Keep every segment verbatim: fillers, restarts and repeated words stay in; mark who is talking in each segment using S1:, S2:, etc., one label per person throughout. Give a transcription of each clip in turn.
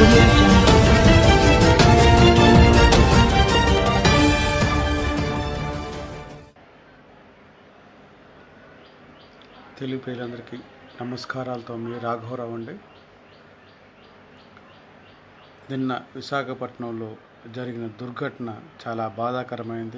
S1: audio jungle.
S2: Telugu ప్రజలందరికీ నమస్కారాలతో మీ రాఘవరావు అండి. నిన్న విశాఖపట్నంలో జరిగిన దుర్ఘటన చాలా బాధాకరమైంది.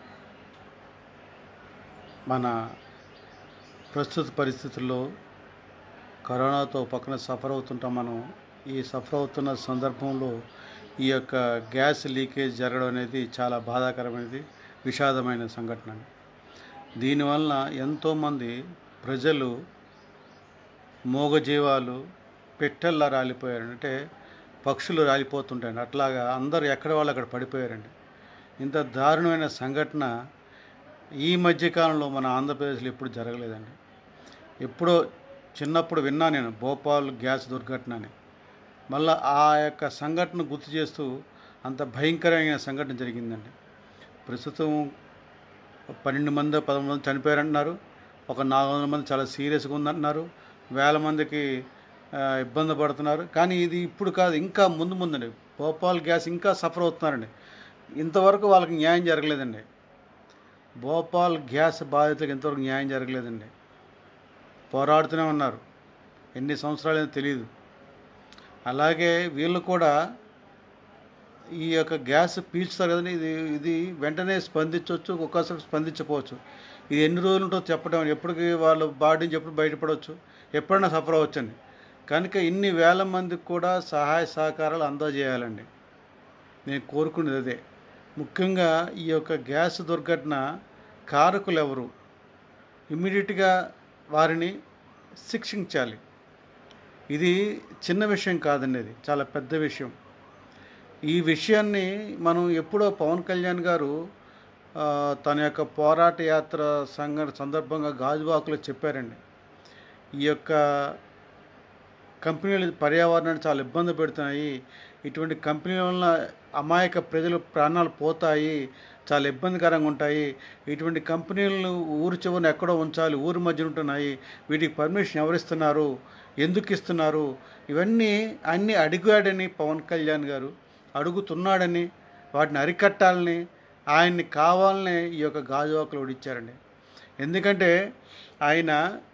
S2: మన ప్రస్తుత పరిస్థితుల్లో కరోనాతో పక్కన సఫర్ అవుతుంటాం. మనం ఈ సఫర్ అవుతున్న సందర్భంలో ఈ యొక్క గ్యాస్ లీకేజ్ జరగడం అనేది చాలా బాధాకరమైనది, విషాదమైన సంఘటన. దీనివల్ల ఎంతోమంది ప్రజలు మూగజీవాలు పెట్టెల్లా రాలిపోయారు. అంటే పక్షులు రాలిపోతుంటాయండి, అట్లాగా అందరూ ఎక్కడ వాళ్ళు అక్కడ పడిపోయారండి. ఇంత దారుణమైన సంఘటన ఈ మధ్యకాలంలో మన ఆంధ్రప్రదేశ్లో ఎప్పుడు జరగలేదండి. ఎప్పుడో చిన్నప్పుడు విన్నా నేను భోపాల్ గ్యాస్ దుర్ఘటన అని. మళ్ళీ ఆ యొక్క సంఘటన గుర్తు చేస్తూ అంత భయంకరమైన సంఘటన జరిగిందండి. ప్రస్తుతం పన్నెండు మంది పదమూడు మంది చనిపోయారంటున్నారు. ఒక నాలుగు వందల మంది చాలా సీరియస్గా ఉందంటున్నారు. వేల మందికి ఇబ్బంది పడుతున్నారు. కానీ ఇది ఇప్పుడు కాదు, ఇంకా ముందు ముందండి. భోపాల్ గ్యాస్ ఇంకా సఫర్ అవుతున్నారండి. ఇంతవరకు వాళ్ళకి న్యాయం జరగలేదండి. భోపాల్ గ్యాస్ బాధితులకు ఇంతవరకు న్యాయం జరగలేదండి. పోరాడుతూనే ఉన్నారు, ఎన్ని సంవత్సరాలు తెలియదు. అలాగే వీళ్ళు కూడా ఈ యొక్క గ్యాస్ పీల్చుతారు కదండి, ఇది ఇది వెంటనే స్పందించవచ్చు, ఒక్కోసారి స్పందించకపోవచ్చు. ఇది ఎన్ని రోజులు ఉంటుందో చెప్పడం, ఎప్పటికి వాళ్ళు బాడీ నుంచి ఎప్పుడు బయటపడవచ్చు, ఎప్పుడైనా సఫర్ అవ్వచ్చండి. కనుక ఇన్ని వేల మందికి కూడా సహాయ సహకారాలు అందజేయాలండి. నేను కోరుకునేది అదే. ముఖ్యంగా ఈ యొక్క గ్యాస్ దుర్ఘటన కారకులు ఎవరు, ఇమ్మీడియట్గా వారిని శిక్షించాలి. ఇది చిన్న విషయం కాదండి, ఇది చాలా పెద్ద విషయం. ఈ విషయాన్ని మనం ఎప్పుడో పవన్ కళ్యాణ్ గారు తన యొక్క పోరాట యాత్ర సంఘ సందర్భంగా గాజువాకలో చెప్పారండి. ఈ యొక్క కంపెనీలు పర్యావరణాన్ని చాలా ఇబ్బంది పెడుతున్నాయి, ఇటువంటి కంపెనీల వలన అమాయక ప్రజలు ప్రాణాలు పోతాయి, చాలా ఇబ్బందికరంగా ఉంటాయి, ఇటువంటి కంపెనీలను ఊరు చివరిని ఎక్కడో ఉంచాలి, ఊరి మధ్య ఉంటున్నాయి, వీటికి పర్మిషన్ ఎవరిస్తున్నారు, ఎందుకు ఇస్తున్నారు, ఇవన్నీ అన్నీ అడిగాడని పవన్ కళ్యాణ్ గారు అడుగుతున్నాడని, వాటిని అరికట్టాలని ఆయన్ని కావాలనే ఈ యొక్క గాజువాకలు ఓడిచ్చారండి. ఎందుకంటే ఆయన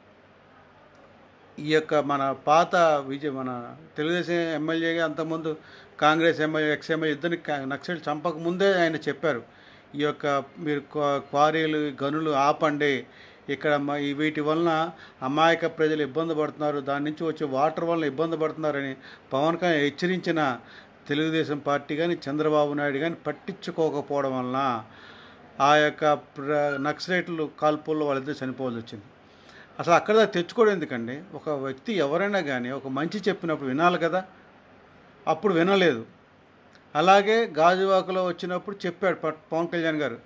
S2: ఈ యొక్క మన పాత విజయ మన తెలుగుదేశం ఎమ్మెల్యేగా అంతకుముందు కాంగ్రెస్ ఎమ్మెల్యే ఎక్స్ ఎమ్మెల్యే ఇద్దరిని నక్సల్ చంపక ముందే ఆయన చెప్పారు, ఈ యొక్క మీరు క్వారీలు గనులు ఆపండి, ఇక్కడ వీటి వలన అమాయక ప్రజలు ఇబ్బంది పడుతున్నారు, దాని నుంచి వచ్చే వాటర్ వలన ఇబ్బంది పడుతున్నారని పవన్ కళ్యాణ్ హెచ్చరించిన తెలుగుదేశం పార్టీ కానీ చంద్రబాబు నాయుడు కానీ పట్టించుకోకపోవడం వలన ఆ యొక్క నక్సలైట్లు కాల్పుల్లో వాళ్ళిద్దరు చనిపోవాల్సి వచ్చింది. అసలు అక్కడ తెచ్చుకోవడం ఎందుకండి? ఒక వ్యక్తి ఎవరైనా కానీ ఒక మంచి చెప్పినప్పుడు వినాలి కదా, అప్పుడు వినలేదు. అలాగే గాజువాకలో వచ్చినప్పుడు చెప్పాడు పవన్ కళ్యాణ్ గారు,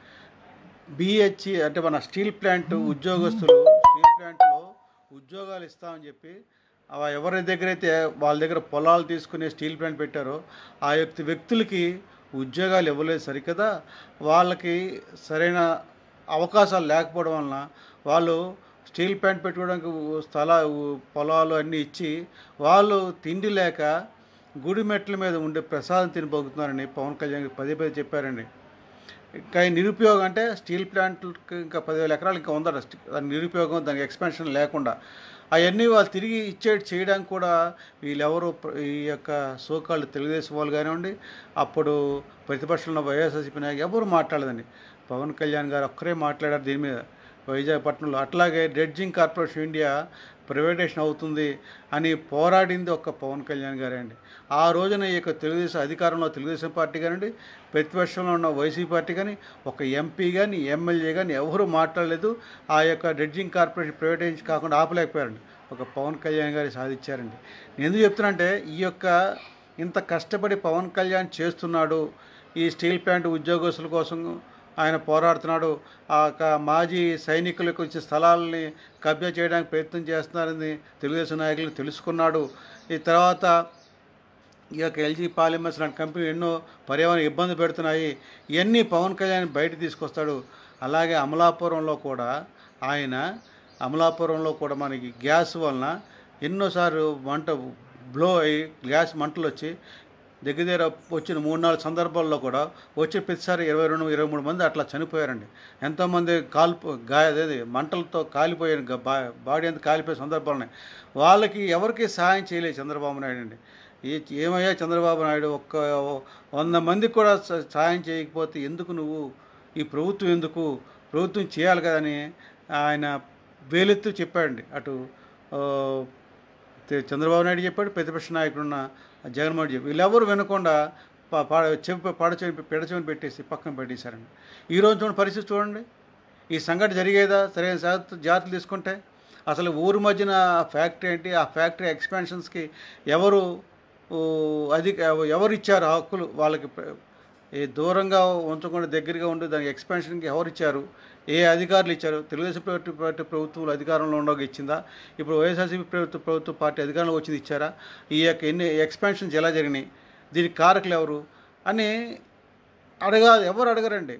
S2: బిహెచ్ఈ అంటే మన స్టీల్ ప్లాంట్ ఉద్యోగస్తులు స్టీల్ ప్లాంట్లో ఉద్యోగాలు ఇస్తామని చెప్పి ఎవరి దగ్గర అయితే వాళ్ళ దగ్గర పొలాలు తీసుకునే స్టీల్ ప్లాంట్ పెట్టారో ఆ యొక్క వ్యక్తులకి ఉద్యోగాలు ఇవ్వలేదు సరికదా, వాళ్ళకి సరైన అవకాశాలు లేకపోవడం వలన వాళ్ళు స్టీల్ ప్లాంట్ పెట్టుకోవడానికి స్థల పొలాలు అన్నీ ఇచ్చి వాళ్ళు తిండి లేక గుడి మెట్ల మీద ఉండే ప్రసాదం తిని బతుకుతున్నారని పవన్ కళ్యాణ్ పదే పదే చెప్పారండి. ఇంకా నిరుపయోగం అంటే స్టీల్ ప్లాంట్కి ఇంకా పదివేల ఎకరాలు ఇంకా ఉందట, దాని నిరుపయోగం, దానికి ఎక్స్పాన్షన్ లేకుండా అవన్నీ వాళ్ళు తిరిగి ఇచ్చేటి చేయడానికి కూడా వీళ్ళెవరు ఈ యొక్క సోకాళ్ళు తెలుగుదేశం వాళ్ళు కానివ్వండి, అప్పుడు ప్రతిపక్షంలో వైఎస్ఆర్సీపీ నాయకులు ఎవరు మాట్లాడదండి. పవన్ కళ్యాణ్ గారు ఒక్కరే మాట్లాడారు దీని మీద విశాఖపట్నంలో. అట్లాగే డ్రెడ్జింగ్ కార్పొరేషన్ ఇండియా ప్రైవేటేషన్ అవుతుంది అని పోరాడింది ఒక్క పవన్ కళ్యాణ్ గారే అండి. ఆ రోజున ఈ యొక్క తెలుగుదేశం అధికారంలో తెలుగుదేశం పార్టీ కానివ్వండి, ప్రతిపక్షంలో ఉన్న వైసీపీ పార్టీ కానీ ఒక ఎంపీ కానీ ఎమ్మెల్యే కానీ ఎవరు మాట్లాడలేదు. ఆ యొక్క డ్రెడ్జింగ్ కార్పొరేషన్ ప్రైవేటైజేషన్ కాకుండా ఆపలేకపోయారండి, ఒక పవన్ కళ్యాణ్ గారు సాధించారండి. నేను ఎందుకు చెప్తున్నానంటే ఈ యొక్క ఇంత కష్టపడి పవన్ కళ్యాణ్ చేస్తున్నాడు, ఈ స్టీల్ ప్లాంట్ ఉద్యోగస్తుల కోసం ఆయన పోరాడుతున్నాడు, ఆ మాజీ సైనికులకు వచ్చే స్థలాలని కబ్జా చేయడానికి ప్రయత్నం చేస్తున్నారని తెలుగుదేశం నాయకులు తెలుసుకున్నాడు. ఈ తర్వాత ఈ యొక్క ఎల్జీ పాలిమర్స్ లాంటి కంపెనీలు ఎన్నో పర్యావరణ ఇబ్బంది పెడుతున్నాయి, ఇవన్నీ పవన్ కళ్యాణ్ బయట తీసుకొస్తాడు. అలాగే అమలాపురంలో కూడా ఆయన అమలాపురంలో కూడా మనకి గ్యాస్ వలన ఎన్నోసార్లు మంట బ్లో అయ్యి గ్యాస్ మంటలు వచ్చి దగ్గర దగ్గర వచ్చిన మూడు నాలుగు సందర్భాల్లో కూడా వచ్చే ప్రతిసారి ఇరవై రెండు ఇరవై మూడు మంది అట్లా చనిపోయారండి. ఎంతోమంది కాల్పు గాయ అదేది మంటలతో కాలిపోయిన బాడీ అంతా కాలిపోయే సందర్భాలు ఉన్నాయి. వాళ్ళకి ఎవరికి సహాయం చేయలేదు చంద్రబాబు నాయుడు అండి. ఏ ఏమయ్యా చంద్రబాబు నాయుడు, ఒక్క వంద మందికి కూడా సహాయం చేయకపోతే ఎందుకు నువ్వు ఈ ప్రభుత్వం ఎందుకు, ప్రభుత్వం చేయాలి కదని ఆయన వేలెత్తు చెప్పాడండి. అటు చంద్రబాబు నాయుడు చెప్పాడు, ప్రతిపక్ష నాయకుడున్న జగన్మోహన్ చెప్పి వీళ్ళెవరు వినకుండా చెప్పి పడచెవి పెడచెవిని పెట్టేసి పక్కన పెట్టేశారండి. ఈరోజు చూడండి పరిస్థితి చూడండి. ఈ సంఘటన జరిగేదా సరైన జాగ్రత్తలు తీసుకుంటే? అసలు ఊరి మధ్యన ఫ్యాక్టరీ ఏంటి, ఆ ఫ్యాక్టరీ ఎక్స్పాన్షన్స్కి ఎవరు అది ఎవరు ఇచ్చారు హక్కులు, వాళ్ళకి ఏ దూరంగా ఉంచకుండా దగ్గరగా ఉండి దానికి ఎక్స్పాన్షన్కి ఎవరు ఇచ్చారు, ఏ అధికారులు ఇచ్చారు? తెలుగుదేశం పార్టీ పార్టీ ప్రభుత్వంలో అధికారంలో ఉండగా ఇచ్చిందా? ఇప్పుడు వైఎస్ఆర్సీపీ ప్రభుత్వ ప్రభుత్వ పార్టీ అధికారంలో వచ్చింది ఇచ్చారా? ఈ యొక్క ఎన్ని ఎక్స్పాన్షన్స్ ఎలా జరిగినాయి, దీనికి కారకులు ఎవరు అని అడగా ఎవరు అడగరండి.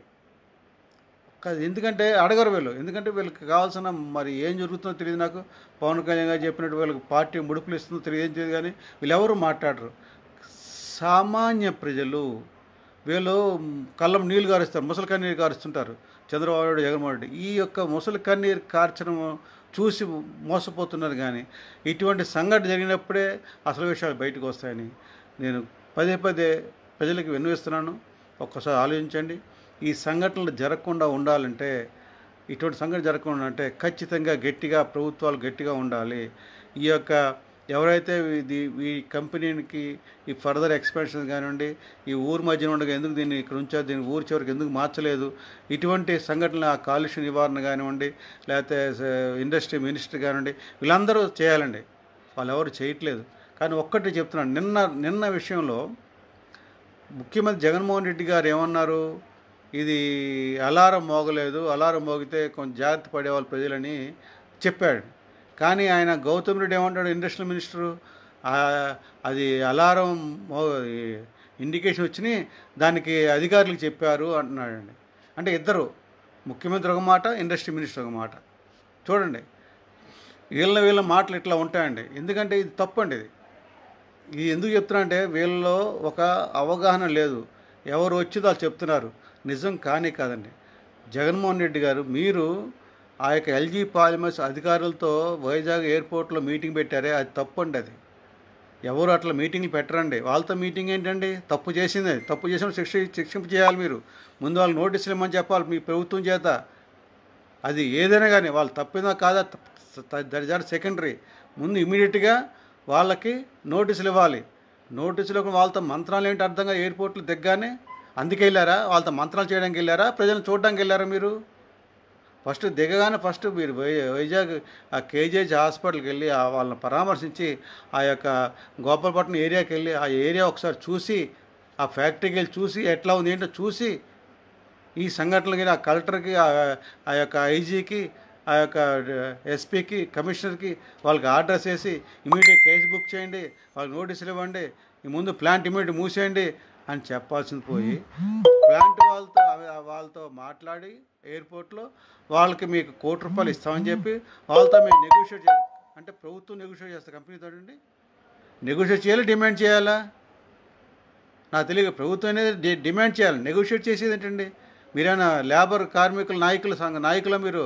S2: ఎందుకంటే అడగరు వీళ్ళు, ఎందుకంటే వీళ్ళకి కావాల్సిన మరి ఏం జరుగుతుందో తెలియదు. నాకు పవన్ కళ్యాణ్ గారు చెప్పినట్టు వీళ్ళకి పార్టీ ముడుపులు ఇస్తుందో తెలియదు తెలియదు కానీ వీళ్ళు ఎవరు మాట్లాడరు. సామాన్య ప్రజలు వీళ్ళు కళ్ళం నీళ్ళు కారుస్తారు, ముసలి కన్నీరు కారుస్తుంటారు చంద్రబాబు నాయుడు జగన్మోహన్ రెడ్డి. ఈ యొక్క ముసలి కన్నీరు కార్చడం చూసి మోసపోతున్నారు. కానీ ఇటువంటి సంఘటన జరిగినప్పుడే అసలు విషయాలు బయటకు వస్తాయని నేను పదే పదే ప్రజలకు విన్నవిస్తున్నాను. ఒక్కసారి ఆలోచించండి. ఈ సంఘటనలు జరగకుండా ఉండాలంటే, ఇటువంటి సంఘటన జరగకుండా అంటే ఖచ్చితంగా గట్టిగా ప్రభుత్వాలు గట్టిగా ఉండాలి. ఈ యొక్క ఎవరైతే ఇది ఈ కంపెనీకి ఈ ఫర్దర్ ఎక్స్పాన్షన్ కానివ్వండి, ఈ ఊరు మధ్యన ఉండగా ఎందుకు దీన్ని ఇక్కడ ఉంచారు, దీన్ని ఊరి చివరికి ఎందుకు మార్చలేదు, ఇటువంటి సంఘటనలు ఆ కాలుష్య నివారణ కానివ్వండి, లేకపోతే ఇండస్ట్రీ మినిస్టర్ కానివ్వండి, వీళ్ళందరూ చేయాలండి. వాళ్ళు ఎవరు చేయట్లేదు. కానీ ఒక్కటి చెప్తున్నాను, నిన్న నిన్న విషయంలో ముఖ్యమంత్రి జగన్మోహన్ రెడ్డి గారు ఏమన్నారు, ఇది అలారం మోగలేదు, అలారం మోగితే కొంచెం జాగ్రత్త పడేవాళ్ళు ప్రజలని చెప్పాడు. కానీ ఆయన గౌతమ్ రెడ్డి ఏమంటాడు, ఇండస్ట్రియల్ మినిస్టరు, అది అలారం మో ఇండికేషన్ వచ్చినాయి దానికి అధికారులకు చెప్పారు అంటున్నాడండి. అంటే ఇద్దరు, ముఖ్యమంత్రి ఒక మాట, ఇండస్ట్రీ మినిస్టర్ ఒక మాట. చూడండి వీళ్ళ వీళ్ళ మాటలు ఇట్లా ఉంటాయండి. ఎందుకంటే ఇది తప్పండి. ఇది ఇది ఎందుకు చెప్తున్నా అంటే వీళ్ళలో ఒక అవగాహన లేదు. ఎవరు వచ్చి వాళ్ళు చెప్తున్నారు, నిజం కానీ కాదండి. జగన్మోహన్ రెడ్డి గారు మీరు ఆ యొక్క ఎల్జీ పాలిమర్స్ అధికారులతో వైజాగ్ ఎయిర్పోర్ట్లో మీటింగ్ పెట్టారే, అది తప్పండి. అది ఎవరు అట్లా మీటింగ్లు పెట్టరండి. వాళ్ళతో మీటింగ్ ఏంటండి, తప్పు చేసింది, తప్పు చేసిన శిక్ష శిక్షింపు చేయాలి. మీరు ముందు వాళ్ళు నోటీసులు ఇవ్వమని చెప్పాలి మీ ప్రభుత్వం చేత. అది ఏదైనా కానీ వాళ్ళు తప్పిందా కాదా దట్ ఇస్ ఆర్ సెకండరీ. ముందు ఇమీడియట్గా వాళ్ళకి నోటీసులు ఇవ్వాలి. నోటీసులు వాళ్ళతో మంత్రాలు ఏంటి అర్థంగా ఎయిర్పోర్ట్లు దిగ్గానే అందుకే వెళ్ళారా, వాళ్ళతో మంత్రాలు చేయడానికి వెళ్ళారా, ప్రజలను చూడడానికి వెళ్ళారా? మీరు ఫస్ట్ దిగగానే ఫస్ట్ మీరు వై వైజాగ్ ఆ కేజీహెచ్ హాస్పిటల్కి వెళ్ళి వాళ్ళని పరామర్శించి ఆ యొక్క గోపాలపట్నం ఏరియాకి వెళ్ళి ఆ ఏరియా ఒకసారి చూసి ఆ ఫ్యాక్టరీకి వెళ్ళి చూసి ఎట్లా ఉంది ఏంటో చూసి ఈ సంఘటనలకి ఆ కలెక్టర్కి ఆ యొక్క ఐజీకి ఆ యొక్క ఎస్పీకి కమిషనర్కి వాళ్ళకి ఆర్డర్స్ వేసి ఇమీడియట్ కేసు బుక్ చేయండి, వాళ్ళకి నోటీసులు ఇవ్వండి, ఈ ముందు ప్లాంట్ ఇమీడియట్ మూసేయండి అని చెప్పాల్సింది పోయి ప్లాంట్ వాళ్ళతో వాళ్ళతో మాట్లాడి ఎయిర్పోర్ట్లో వాళ్ళకి మీకు కోటి రూపాయలు ఇస్తామని చెప్పి వాళ్ళతో మీరు నెగోషియేట్ చేయాలి. అంటే ప్రభుత్వం నెగోషియేట్ చేస్తారు కంపెనీతో అండి. నెగోషియేట్ చేయాలి, డిమాండ్ చేయాలా? నాకు తెలియదు. ప్రభుత్వం అనేది డిమాండ్ చేయాలి, నెగోషియేట్ చేసేది ఏంటండి? మీరైనా లేబర్ కార్మికుల నాయకుల సంఘ నాయకుల మీరు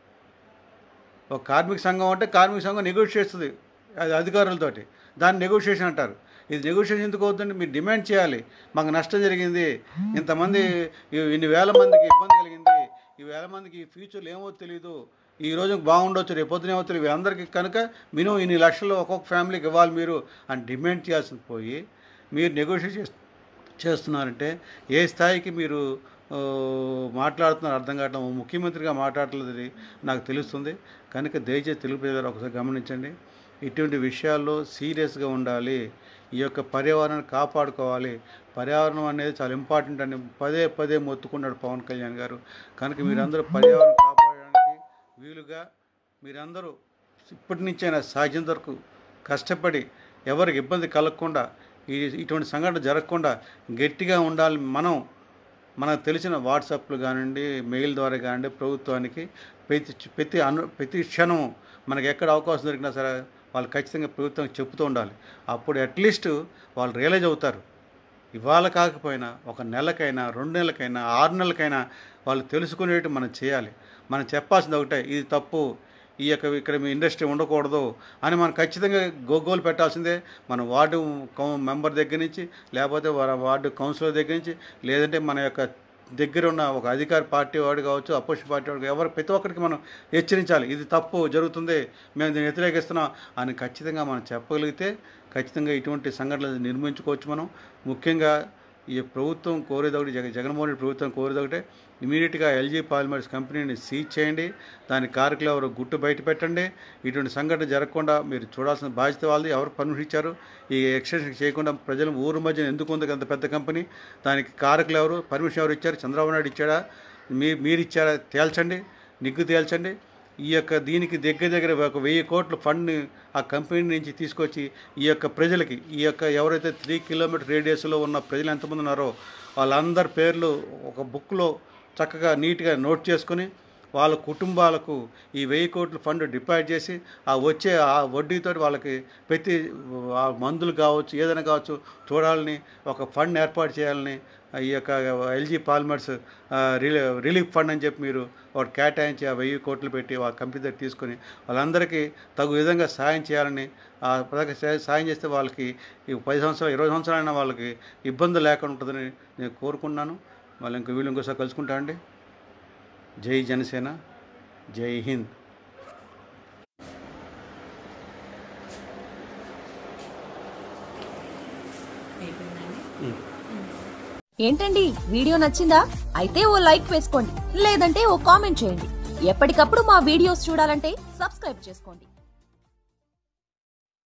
S2: ఒక కార్మిక సంఘం అంటే కార్మిక సంఘం నెగోషియేట్ చేస్తుంది అది అధికారులతోటి, దాన్ని నెగోషియేషన్ అంటారు. ఇది నెగోషియేషన్ ఎందుకు అవుతుంది? మీరు డిమాండ్ చేయాలి, మాకు నష్టం జరిగింది, ఇంతమంది ఇన్ని వేల మందికి ఇబ్బంది కలిగింది, ఈ వేల మందికి ఈ ఫ్యూచర్లో ఏమో తెలియదు, ఈ రోజు బాగుండొచ్చు, రేపు పొద్దున ఏమో తెలియదు, అందరికీ కనుక మినిమం ఇన్ని లక్షలు ఒక్కొక్క ఫ్యామిలీకి ఇవ్వాలి మీరు అని డిమాండ్ చేయాల్సింది పోయి మీరు నెగోషియేట్ చేస్తున్నారంటే ఏ స్థాయికి మీరు మాట్లాడుతున్నారు అర్థం కావట్లేదు. ముఖ్యమంత్రిగా మాట్లాడలేదు నాకు తెలుస్తుంది. కనుక దయచేసి తెలుగు ప్రజలు ఒకసారి గమనించండి. ఇటువంటి విషయాల్లో సీరియస్గా ఉండాలి. ఈ యొక్క పర్యావరణాన్ని కాపాడుకోవాలి. పర్యావరణం అనేది చాలా ఇంపార్టెంట్ అని పదే పదే మొత్తుకున్నాడు పవన్ కళ్యాణ్ గారు. కనుక మీరందరూ పర్యావరణం కాపాడడానికి వీలుగా మీరందరూ ఇప్పటి నుంచైనా సాధ్యం వరకు కష్టపడి ఎవరికి ఇబ్బంది కలగకుండా ఈ ఇటువంటి సంఘటన జరగకుండా గట్టిగా ఉండాలి. మనం మనకు తెలిసిన వాట్సాప్లు కానివ్వండి, మెయిల్ ద్వారా కానివ్వండి ప్రభుత్వానికి ప్రతి ప్రతి అను ప్రతి క్షణం మనకి ఎక్కడ అవకాశం దొరికినా సరే వాళ్ళు ఖచ్చితంగా ప్రభుత్వం చెప్తూ ఉండాలి. అప్పుడు అట్లీస్ట్ వాళ్ళు రియలైజ్ అవుతారు. ఇవాళ కాకపోయినా ఒక నెలకైనా రెండు నెలలకైనా ఆరు నెలలకైనా వాళ్ళు తెలుసుకునేట్టు మనం చేయాలి. మనం చెప్పాల్సింది ఒకటే, ఇది తప్పు, ఈ యొక్క ఇక్కడ మీ ఇండస్ట్రీ ఉండకూడదు అని మనం ఖచ్చితంగా గోగోలు పెట్టాల్సిందే. మన వార్డు కౌ మెంబర్ దగ్గర నుంచి, లేకపోతే వార్డు కౌన్సిలర్ దగ్గర నుంచి, లేదంటే మన యొక్క దగ్గర ఉన్న ఒక అధికార పార్టీ వాడు కావచ్చు, అపోజిషన్ పార్టీ వాడు, ఎవరు ప్రతి ఒక్కరికి మనం హెచ్చరించాలి. ఇది తప్పు జరుగుతుంది, మేము దీన్ని వ్యతిరేకిస్తున్నాం అని ఖచ్చితంగా మనం చెప్పగలిగితే ఖచ్చితంగా ఇటువంటి సంఘటనలు నిర్మించుకోవచ్చు మనం. ముఖ్యంగా ఈ ప్రభుత్వం కోరేది ఒకటి, జగ జగన్మోహన్ రెడ్డి ప్రభుత్వం కోరేది ఒకటే, ఇమీడియట్గా ఎల్జీ పాలిమర్స్ కంపెనీని సీజ్ చేయండి, దాని కారకులు ఎవరు గుట్టు బయట పెట్టండి. ఇటువంటి సంఘటన జరగకుండా మీరు చూడాల్సిన బాధ్యత వాళ్ళది. ఎవరు పర్మిషన్ ఇచ్చారు ఈ ఎక్స్టెన్షన్ చేయకుండా? ప్రజలు ఊరు మధ్యన ఎందుకు ఉంది అంత పెద్ద కంపెనీ? దానికి కారకులు ఎవరు? పర్మిషన్ ఎవరు ఇచ్చారు? చంద్రబాబు నాయుడు ఇచ్చాడా? మీ మీరు ఇచ్చారా? తేల్చండి, నిగ్గు తేల్చండి. ఈ యొక్క దీనికి దగ్గర దగ్గర ఒక వెయ్యి కోట్ల ఫండ్ని ఆ కంపెనీ నుంచి తీసుకొచ్చి ఈ యొక్క ప్రజలకి, ఈ యొక్క ఎవరైతే త్రీ కిలోమీటర్ రేడియస్లో ఉన్న ప్రజలు ఎంతమంది ఉన్నారో వాళ్ళందరి పేర్లు ఒక బుక్లో చక్కగా నీట్గా నోట్ చేసుకొని వాళ్ళ కుటుంబాలకు ఈ వెయ్యి కోట్ల ఫండ్ డిపాజిట్ చేసి ఆ వచ్చే ఆ వడ్డీతో వాళ్ళకి ప్రతి మందులు కావచ్చు, ఏదైనా కావచ్చు చూడాలని ఒక ఫండ్ ఏర్పాటు చేయాలని ఈ యొక్క ఎల్జీ పాలిమర్స్ రిలీఫ్ ఫండ్ అని చెప్పి మీరు వాడు కేటాయించి ఆ వెయ్యి కోట్లు పెట్టి వాళ్ళ కంపెనీ దగ్గర తీసుకొని వాళ్ళందరికీ తగు విధంగా సాయం చేయాలని, ఆ పథక సాయం చేస్తే వాళ్ళకి ఈ పది సంవత్సరాలు ఇరవై సంవత్సరాలైనా వాళ్ళకి ఇబ్బంది లేకుండా ఉంటుందని నేను కోరుకున్నాను. మళ్ళీ ఇంకో వీళ్ళు ఇంకోసారి కలుసుకుంటా అండి. జై జనసేన, జై హింద్.
S1: ఏంటండి, వీడియో నచ్చిందా? అయితే ఓ లైక్ వేసుకోండి, లేదంటే ఓ కామెంట్ చేయండి. ఎప్పటికప్పుడు మా వీడియోస్ చూడాలంటే సబ్స్క్రైబ్ చేసుకోండి.